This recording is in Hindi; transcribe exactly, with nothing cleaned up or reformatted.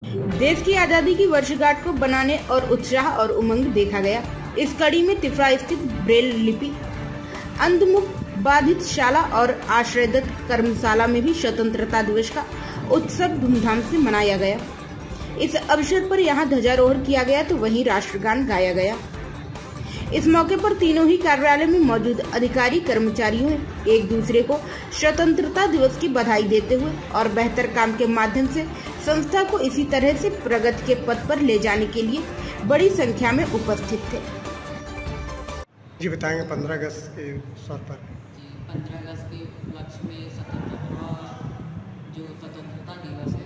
देश की आजादी की वर्षगांठ को बनाने और उत्साह और उमंग देखा गया। इस कड़ी में तिफरा स्थित ब्रेल लिपि, अंधमुख बाधित शाला और आश्रयदत्त कर्मशाला में भी स्वतंत्रता दिवस का उत्सव धूमधाम से मनाया गया। इस अवसर पर यहां ध्वजारोहण किया गया तो वहीं राष्ट्रगान गाया गया। इस मौके पर तीनों ही कार्यालय में मौजूद अधिकारी कर्मचारियों ने एक दूसरे को स्वतंत्रता दिवस की बधाई देते हुए और बेहतर काम के माध्यम से संस्था को इसी तरह से प्रगति के पथ पर ले जाने के लिए बड़ी संख्या में उपस्थित थे। जी बताएंगे पंद्रह अगस्त के अवसर पर। जी पंद्रह अगस्त के उपलक्ष्य में स्वतंत्रता जो स्वतंत्रता दिवस है